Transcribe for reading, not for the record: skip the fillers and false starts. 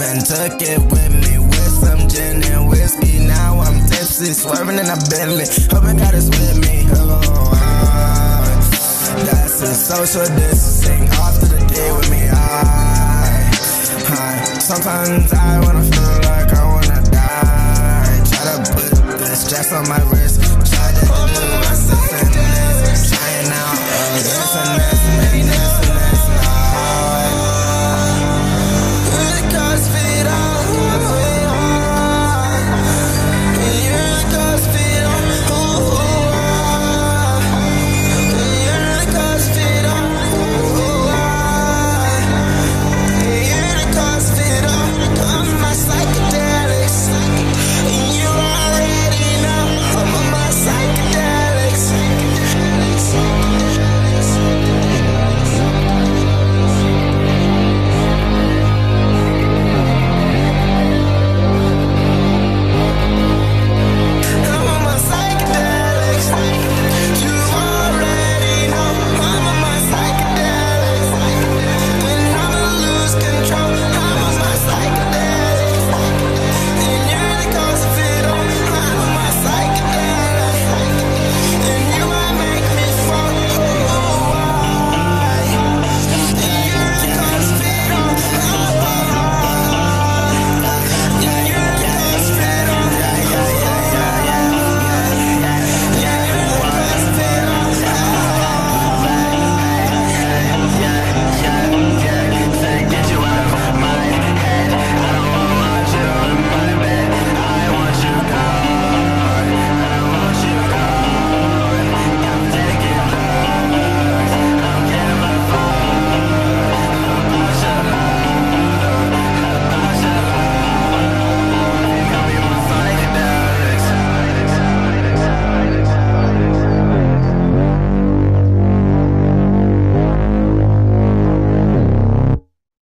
and took it with me with some gin and whiskey. Now I'm tipsy, swerving in a Bentley. Hope I got us with me. That's a social distancing. Off to the day with me. Sometimes I wanna feel like I wanna die. Try to put this stress on my wrist. Try to do this and this. Trying out this and this.